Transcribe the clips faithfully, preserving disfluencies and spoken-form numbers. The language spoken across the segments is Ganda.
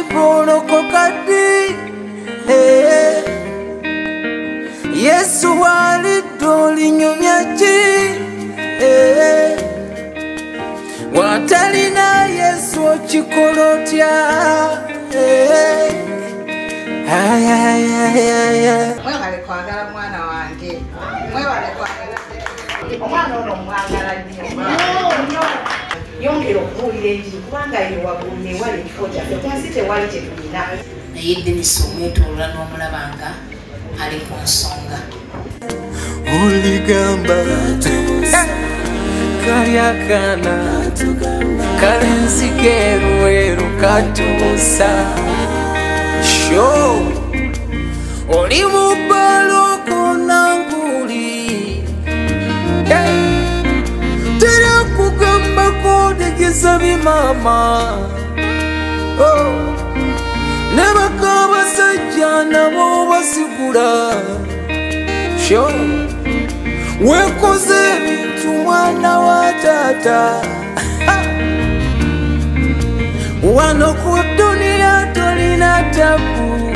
ipolokoka ddi eh. Yesu walidde olinyumya ki eh. Watalina Yesu okikola otya eh. Mwebale kwagala mwana wange, mwebale kwagala omwana ono mwagala nnyo. Yongera okubuulira enjiri kubanga eyo waggulu ewali ekifo kyaffe kunsi tewali kye tulina. Naye Dennis omwetoolola n'omulabanga ali ku nsonga. Oligamba kali akaana kale nzikeeruweeru katuusa sho oli mu baloko nanguli tera kugamba kodegeza bimama ne bakabasajja nabo basigula sho wekoze ebintu mwana wa taata wano ku duniya tolina tabu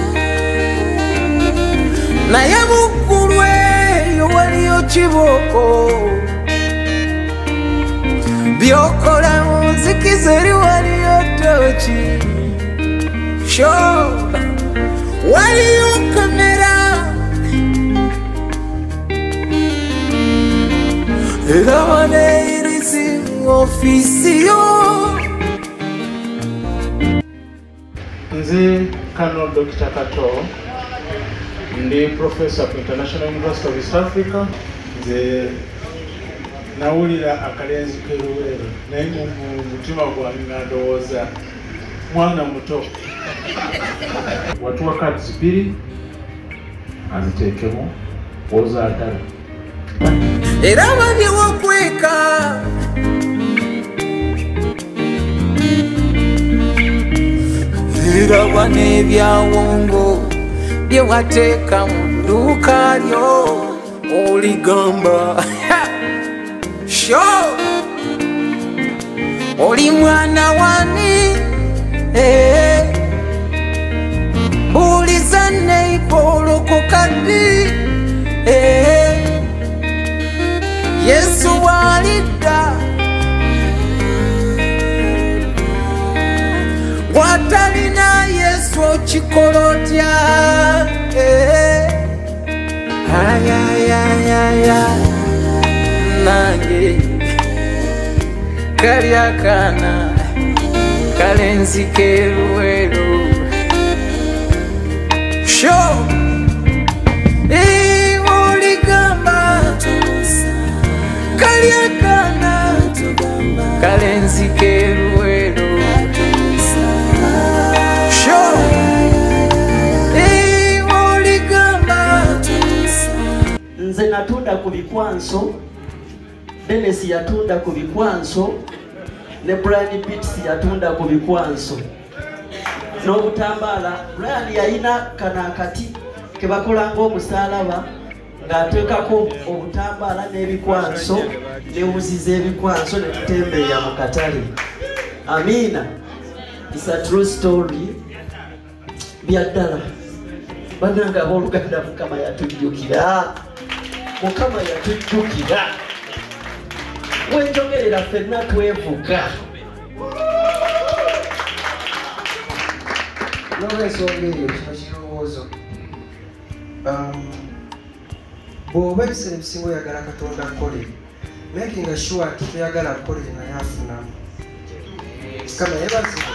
naye muggulu eyo waliyo kiboko byokola mu nzikiza eri waliyo toki sho waliyo kamera era waneirizi ofisi yo. Nze Colonel Doctor Kato ndi Professor ku International University of East Africa. Nze nawulira akalenzi keruweero naye mu mutima gwange ndowooza mwana muto watuwa kati zibiri aziteekemu ozaagala era babyewo okweka era wane ebyawongo bye wateeka mu dduuka lyo oligamba sho oli mwana wani eh. Mbuuliza neipolokoka ddi eh. Yesu walidda watalina Yesu okikola otya eh. Ayayayaya nange kali akaana kale nzikeeruweeru sho oligamba kali akaana kale nzikeeruweeru sho oligamba nze natunda ku bikwanso, Dennis yatunda ku bikwanso, ne Brian Pitts yatunda ku bikwanso n'obutambaala. Brian yalina kana akati ke bakola ng'omusaalaba ng'ateekako obutambaala n'ebikwanso ne wuzi z'ebikwanso ne tutembeeya mu katale. Amiina. It's a true story. Byaddala bannange abooluganda Mukama yatujjukira, Mukama yatujjukira. Wenjogerera ffenna twevuga. N'olwensonga eyo kino kirowoozo bw'oba ebiseera ebisinga oyagala Katonda akole, making sure nti toyagala akolere naye afunamu. Kama yebazibwa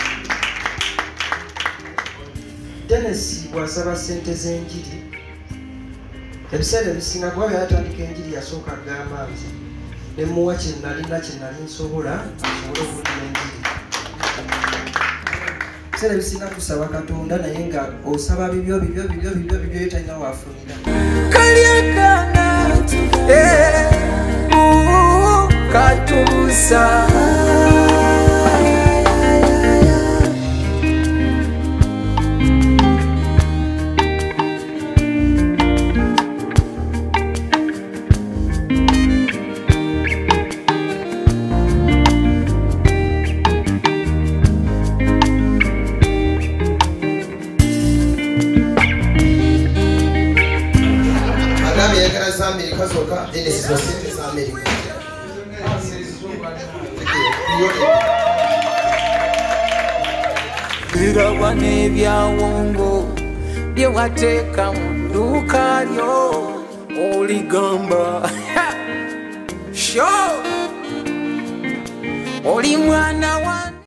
Dennis bw'asaba ssente z'enjiri, ebiseera ebisinga kuba byatandika enjiri yasooka agamba nti nemuwa kye nalina kye nali nsobola asobole okuwulira enjiri. Ebiseera ebisinga tusaba Katonda naye nga osaba bibyo bibyo bibyo bibyo bibyo byo talina waafunira. Kali akaana eh, katuusa za Amerika zokka then zizo sente za Amerika birabwa n'ebyawongo bye wateeka mu dduuka lyo oligamba sho oli mwana wa